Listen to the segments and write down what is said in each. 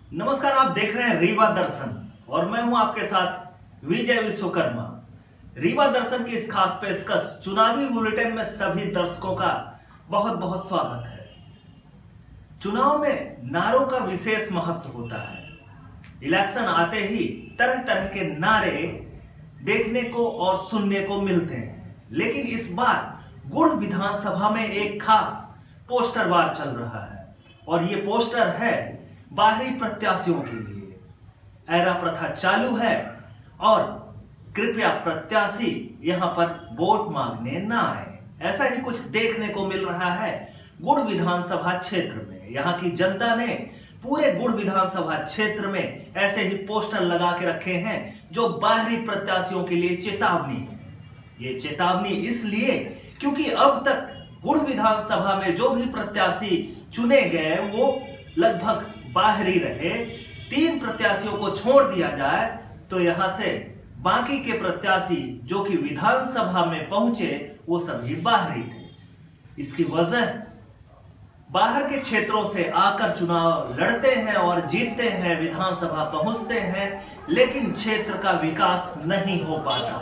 नमस्कार, आप देख रहे हैं रीवा दर्शन और मैं हूं आपके साथ विजय विश्वकर्मा। रीवा दर्शन की इस खास पेशकश चुनावी बुलेटिन में सभी दर्शकों का बहुत बहुत स्वागत है। चुनाव में नारों का विशेष महत्व होता है। इलेक्शन आते ही तरह तरह के नारे देखने को और सुनने को मिलते हैं, लेकिन इस बार गुड़ विधानसभा में एक खास पोस्टर वार चल रहा है और ये पोस्टर है बाहरी प्रत्याशियों के लिए। ऐरा प्रथा चालू है और कृपया प्रत्याशी यहां पर वोट मांगने ना आए, ऐसा ही कुछ देखने को मिल रहा है गुड़ विधानसभा क्षेत्र में। यहां की जनता ने पूरे गुड़ विधानसभा क्षेत्र में ऐसे ही पोस्टर लगा के रखे हैं जो बाहरी प्रत्याशियों के लिए चेतावनी है। ये चेतावनी इसलिए क्योंकि अब तक गुड़ विधानसभा में जो भी प्रत्याशी चुने गए वो लगभग बाहरी रहे। 3 प्रत्याशियों को छोड़ दिया जाए तो यहां से बाकी के प्रत्याशी जो कि विधानसभा में पहुंचे वो सभी बाहरी थे। इसकी वजह बाहर के क्षेत्रों से आकर चुनाव लड़ते हैं और जीतते हैं, विधानसभा पहुंचते हैं, लेकिन क्षेत्र का विकास नहीं हो पाता।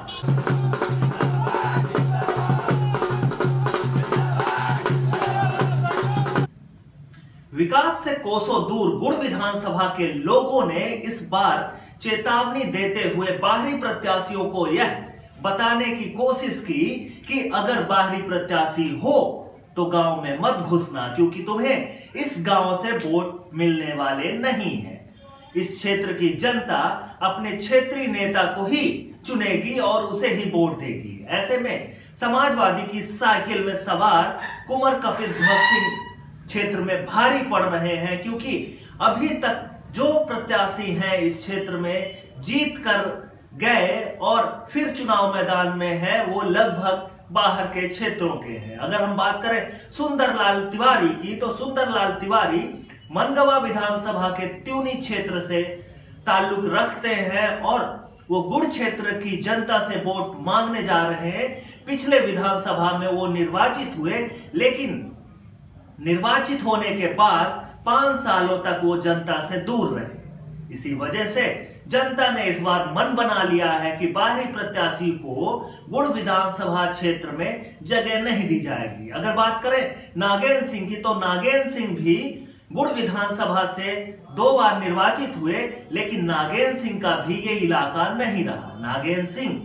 विकास से कोसों दूर गुड़ विधानसभा के लोगों ने इस बार चेतावनी देते हुए बाहरी प्रत्याशियों को यह बताने की कोशिश की कि अगर बाहरी प्रत्याशी हो तो गांव में मत घुसना, क्योंकि तुम्हें इस गांव से वोट मिलने वाले नहीं है। इस क्षेत्र की जनता अपने क्षेत्रीय नेता को ही चुनेगी और उसे ही वोट देगी। ऐसे में समाजवादी की साइकिल में सवार कुंवर कपिलध्वज सिंह क्षेत्र में भारी पड़ रहे हैं, क्योंकि अभी तक जो प्रत्याशी हैं इस क्षेत्र में जीत कर गए और फिर चुनाव मैदान में है वो लगभग बाहर के क्षेत्रों के हैं। अगर हम बात करें सुंदरलाल तिवारी की तो सुंदरलाल तिवारी मनगवा विधानसभा के त्यूनी क्षेत्र से ताल्लुक रखते हैं और वो गुड़ क्षेत्र की जनता से वोट मांगने जा रहे हैं। पिछले विधानसभा में वो निर्वाचित हुए, लेकिन निर्वाचित होने के बाद 5 सालों तक वो जनता से दूर रहे। इसी वजह से जनता ने इस बार मन बना लिया है कि बाहरी प्रत्याशी को गुड़ विधानसभा क्षेत्र में जगह नहीं दी जाएगी। अगर बात करें नागेंद्र सिंह की तो नागेंद्र सिंह भी गुड़ विधानसभा से 2 बार निर्वाचित हुए, लेकिन नागेंद्र सिंह का भी ये इलाका नहीं रहा। नागेंद्र सिंह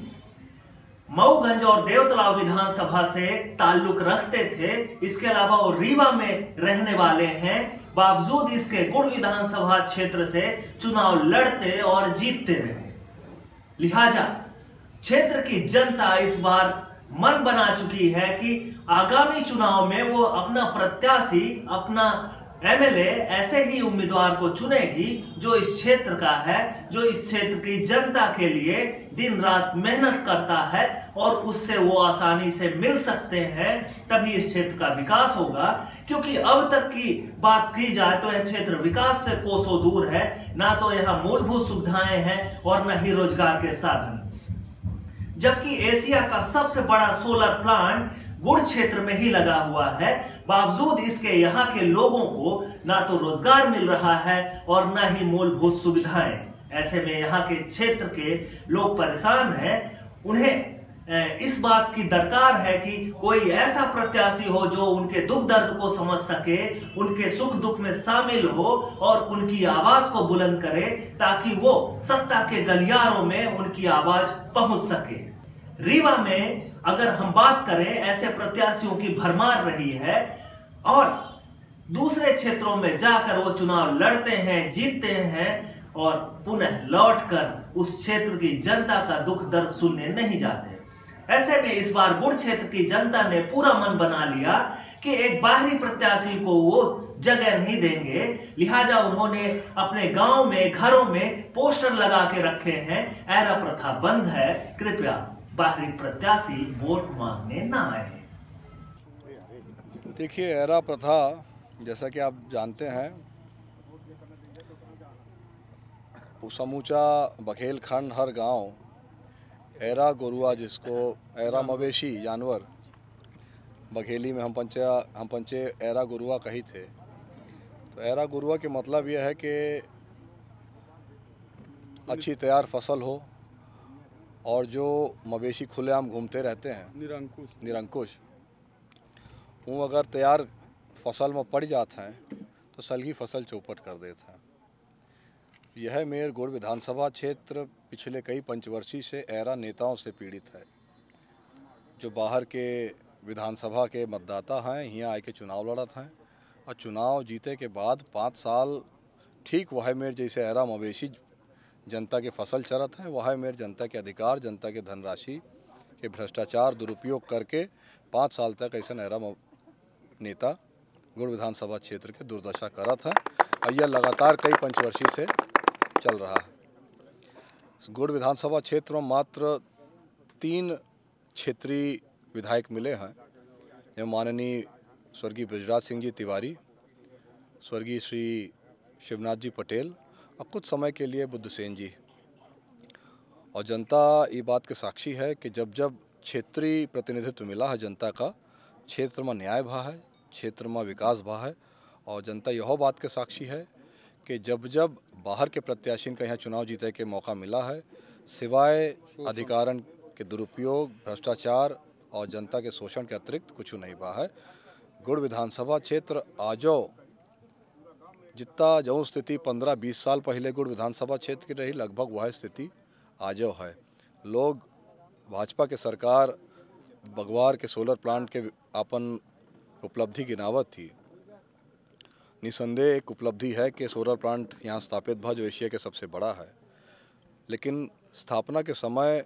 मऊगंज और देवतलाव विधानसभा से ताल्लुक रखते थे। इसके अलावा वो रीवा में रहने वाले हैं, बावजूद इसके गुड़ विधानसभा क्षेत्र से चुनाव लड़ते और जीतते रहे। लिहाजा क्षेत्र की जनता इस बार मन बना चुकी है कि आगामी चुनाव में वो अपना प्रत्याशी, अपना एमएलए ऐसे ही उम्मीदवार को चुनेगी जो इस क्षेत्र का है, जो इस क्षेत्र की जनता के लिए दिन रात मेहनत करता है और उससे वो आसानी से मिल सकते हैं। तभी इस क्षेत्र का विकास होगा, क्योंकि अब तक की बात की जाए तो यह क्षेत्र विकास से कोसों दूर है। ना तो यहाँ मूलभूत सुविधाएं हैं और न ही रोजगार के साधन, जबकि एशिया का सबसे बड़ा सोलर प्लांट गुड़ क्षेत्र में ही लगा हुआ है। बावजूद इसके यहाँ के लोगों को ना तो रोजगार मिल रहा है और ना ही मूलभूत सुविधाएं। ऐसे में यहाँ के क्षेत्र के लोग परेशान हैं। उन्हें इस बात की दरकार है कि कोई ऐसा प्रत्याशी हो जो उनके दुख दर्द को समझ सके, उनके सुख दुख में शामिल हो और उनकी आवाज को बुलंद करे, ताकि वो सत्ता के गलियारों में उनकी आवाज पहुंच सके। रीवा में अगर हम बात करें, ऐसे प्रत्याशियों की भरमार रही है और दूसरे क्षेत्रों में जाकर वो चुनाव लड़ते हैं, जीतते हैं और पुनः लौटकर उस क्षेत्र की जनता का दुख दर्द सुनने नहीं जाते। ऐसे में इस बार गुड़ क्षेत्र की जनता ने पूरा मन बना लिया कि एक बाहरी प्रत्याशी को वो जगह नहीं देंगे। लिहाजा उन्होंने अपने गांव में, घरों में पोस्टर लगा के रखे हैं, ऐरा प्रथा बंद है, कृपया बाहरी प्रत्याशी वोट मांगने ना आए। देखिए, ऐरा प्रथा जैसा कि आप जानते हैं समूचा बघेलखंड हर गांव ऐरा गोरुआ, जिसको ऐरा मवेशी जानवर बघेली में हम पंचे ऐरा गोरुआ कही थे। तो ऐरा गुरुआ के मतलब यह है कि अच्छी तैयार फसल हो और जो मवेशी खुलेआम घूमते रहते हैं निरंकुश वो अगर तैयार फसल में पड़ जाते हैं तो सलगी फसल चौपट कर देते हैं। यह मेर गुड़ विधानसभा क्षेत्र पिछले कई पंचवर्षीय से ऐरा नेताओं से पीड़ित है। जो बाहर के विधानसभा के मतदाता हैं यहाँ आके चुनाव लड़त हैं और चुनाव जीते के बाद 5 साल ठीक वह मेर जैसे ऐरा मवेशी जनता के फसल चरत हैं, वह मेर जनता के अधिकार, जनता के धनराशि के भ्रष्टाचार दुरुपयोग करके 5 साल तक ऐसा ऐरा नेता गुड़ विधानसभा क्षेत्र के दुर्दशा करत हैं और यह लगातार कई पंचवर्षीय से चल रहा है। गुड़ विधानसभा क्षेत्र में मात्र 3 क्षेत्रीय विधायक मिले हैं, जो माननीय स्वर्गीय बृजराज सिंह जी तिवारी, स्वर्गीय श्री शिवनाथ जी पटेल और कुछ समय के लिए बुद्धसेन जी। और जनता ये बात के साक्षी है कि जब जब क्षेत्रीय प्रतिनिधित्व मिला है जनता का, क्षेत्र में न्याय भा है, क्षेत्र में विकास भा है। और जनता यह बात के साक्षी है कि जब जब बाहर के प्रत्याशी का यहाँ चुनाव जीते के मौका मिला है, सिवाय अधिकारण के दुरुपयोग, भ्रष्टाचार और जनता के शोषण के अतिरिक्त कुछ नहीं बा है। गुड़ विधानसभा क्षेत्र आजो जितना जो स्थिति 15-20 साल पहले गुड़ विधानसभा क्षेत्र की रही, लगभग वह स्थिति आजो है। लोग भाजपा के सरकार बगवार के सोलर प्लांट के अपन उपलब्धि गिनावत थी। निसंदेह एक उपलब्धि है कि सोलर प्लांट यहाँ स्थापित भा जो एशिया के सबसे बड़ा है, लेकिन स्थापना के समय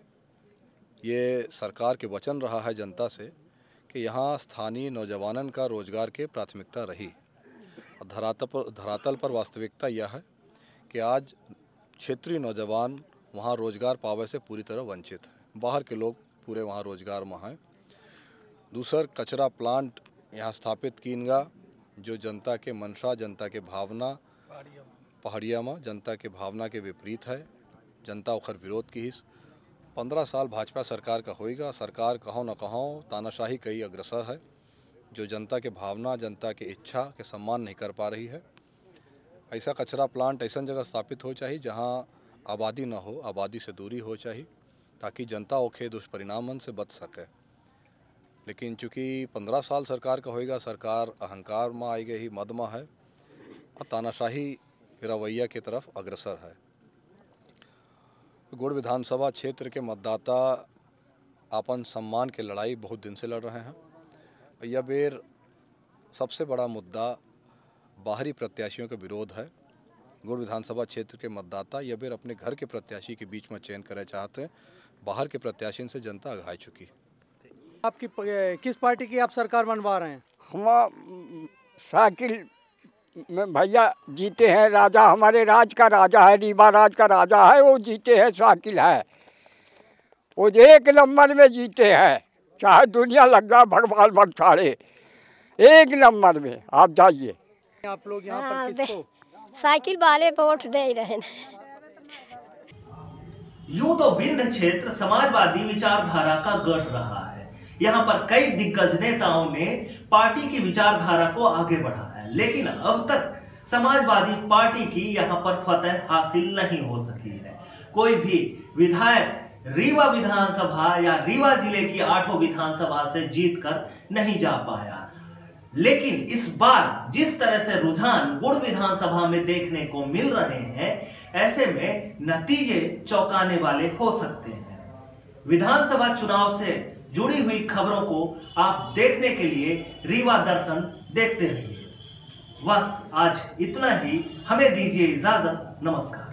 ये सरकार के वचन रहा है जनता से कि यहाँ स्थानीय नौजवानन का रोजगार के प्राथमिकता रही। और धरातल पर वास्तविकता यह है कि आज क्षेत्रीय नौजवान वहाँ रोजगार पावे से पूरी तरह वंचित है। बाहर के लोग पूरे वहाँ रोजगार में हैं। दूसर कचरा प्लांट यहाँ स्थापित कीनगा जो जनता के मंशा, जनता के भावना, पहाड़िया में जनता के भावना के विपरीत है। जनता ओखर विरोध की हिस्स 15 साल भाजपा सरकार का होएगा। सरकार कहो न कहो तानाशाही कई अग्रसर है, जो जनता के भावना, जनता के इच्छा के सम्मान नहीं कर पा रही है। ऐसा कचरा प्लांट ऐसा जगह स्थापित हो चाहिए जहाँ आबादी न हो, आबादी से दूरी हो चाहिए, ताकि जनता ओखे दुष्परिणामन से बच सके। लेकिन चूँकि 15 साल सरकार का होएगा, सरकार अहंकार में आई गई, मद में है और तानाशाही रवैया की तरफ अग्रसर है। गुड़ विधानसभा क्षेत्र के मतदाता अपन सम्मान के लड़ाई बहुत दिन से लड़ रहे हैं। यह बेर सबसे बड़ा मुद्दा बाहरी प्रत्याशियों का विरोध है। गुड़ विधानसभा क्षेत्र के मतदाता यह बेर अपने घर के प्रत्याशी के बीच में चयन करना चाहते हैं। बाहर के प्रत्याशी से जनता अघाई चुकी। आपकी किस पार्टी की आप सरकार बनवा रहे हैं? हम साइकिल में भैया जीते हैं, राजा हमारे राज का राजा है, रीवा राज का राजा है, वो जीते हैं, साइकिल है, वो 1 नंबर में जीते हैं। चाहे दुनिया लगा भगवान भगसाड़े, 1 नंबर में। आप जाइए। आप लोग यहाँ पर किसको? साइकिल वाले वोट दे रहे हैं। यूं तो विंध्य क्षेत्र समाजवादी विचारधारा का गढ़ रहा है। यहाँ पर कई दिग्गज नेताओं ने पार्टी की विचारधारा को आगे बढ़ाया है, लेकिन अब तक समाजवादी पार्टी की यहाँ पर फतह हासिल नहीं हो सकी है। कोई भी विधायक रीवा विधानसभा या रीवा जिले की 8 विधानसभा से जीतकर नहीं जा पाया। लेकिन इस बार जिस तरह से रुझान गुड़ विधानसभा में देखने को मिल रहे हैं, ऐसे में नतीजे चौंकाने वाले हो सकते हैं। विधानसभा चुनाव से जुड़ी हुई खबरों को आप देखने के लिए रीवा दर्शन देखते रहिए। बस आज इतना ही, हमें दीजिए इजाजत। नमस्कार।